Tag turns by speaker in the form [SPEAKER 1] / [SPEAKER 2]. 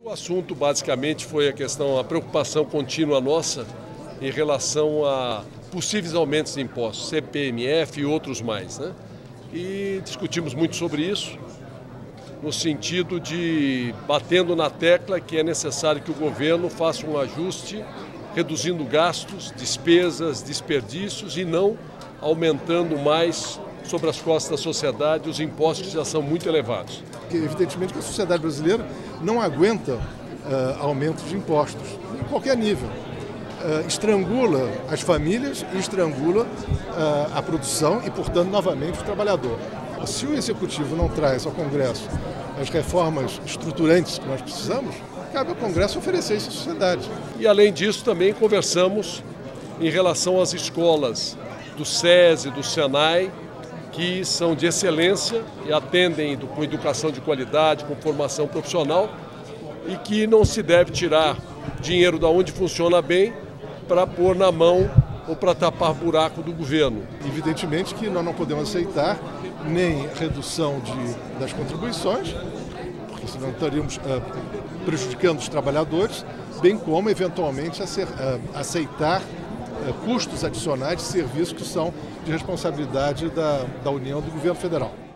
[SPEAKER 1] O assunto basicamente foi a preocupação contínua nossa em relação a possíveis aumentos de impostos, CPMF e outros mais, né? E discutimos muito sobre isso, no sentido de batendo na tecla que é necessário que o governo faça um ajuste, reduzindo gastos, despesas, desperdícios e não aumentando mais sobre as costas da sociedade os impostos que já são muito elevados.
[SPEAKER 2] Evidentemente que a sociedade brasileira não aguenta aumentos de impostos, em qualquer nível. Estrangula as famílias e estrangula a produção e, portanto, novamente o trabalhador. Se o Executivo não traz ao Congresso as reformas estruturantes que nós precisamos, cabe ao Congresso oferecer isso à sociedade.
[SPEAKER 1] E, além disso, também conversamos em relação às escolas do SESI, do SENAI, que são de excelência e atendem com educação de qualidade, com formação profissional, e que não se deve tirar dinheiro da onde funciona bem para pôr na mão ou para tapar buraco do governo.
[SPEAKER 2] Evidentemente que nós não podemos aceitar nem redução das contribuições, porque senão estaríamos prejudicando os trabalhadores, bem como, eventualmente, aceitar custos adicionais de serviços que são de responsabilidade da União e do governo federal.